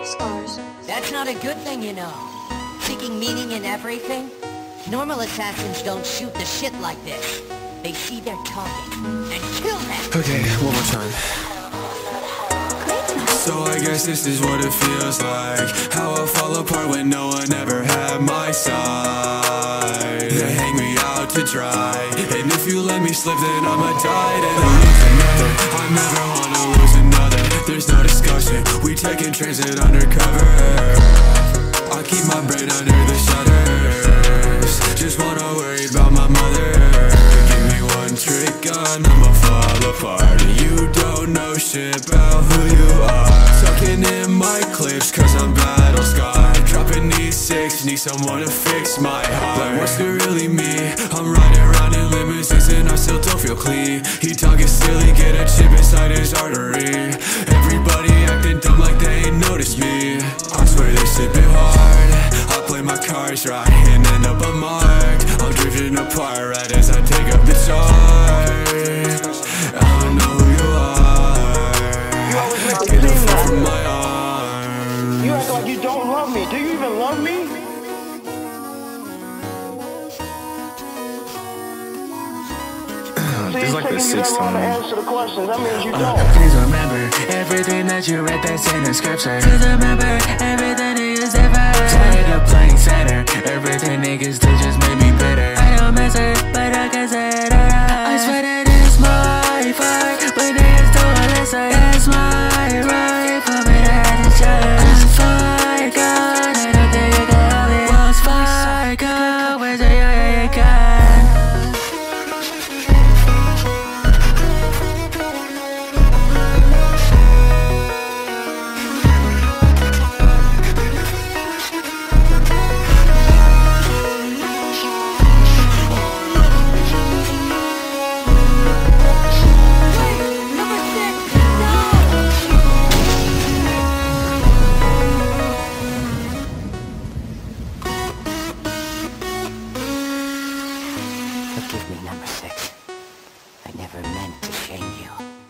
scars. That's not a good thing, you know. Seeking meaning in everything? Normal assassins don't shoot the shit like this. They see their target and kill them. Okay, one more time. So I guess this is what it feels like. How I fall apart when no one ever had my side. They hang me out to dry, and if you let me slip then I'ma die. And I'll lose another, I never wanna lose another. There's no discussion, we taking transit undercover. I keep my brain under the shutters. Just wanna worry about my mother. Give me one trick gun, I'ma fall apart. You don't know shit about who you are. Tucking in my clips cause I'm battle scarred. Dropping these six, need someone to fix my heart. Like what's it really me? I'm riding around in limousines and I still don't feel clean. He talking silly, get a chip inside his artery. Everybody acting dumb like they ain't noticed me. I swear they sipping hard. I play my cards right and end up unmarked. I'm drifting apart right as I take up the charge. I don't know who you are. Get the fuck from my arms. You act like you don't love me. Do you even love me? This is like the sixth time. Answer the questions. That means you don't. Please remember everything that you read that's in the scripture. Please remember everything that you said first. Tired of playing Saturn. Everything niggas do just made me bitter. I don't miss her, but I can say it alright. I swear that it's my fault, but niggas don't listen. It's my right for me to have to judge. I'm fine, God, I don't think you can help me. What's fine, God, where's the you can? Forgive me, number 6. I never meant to shame you.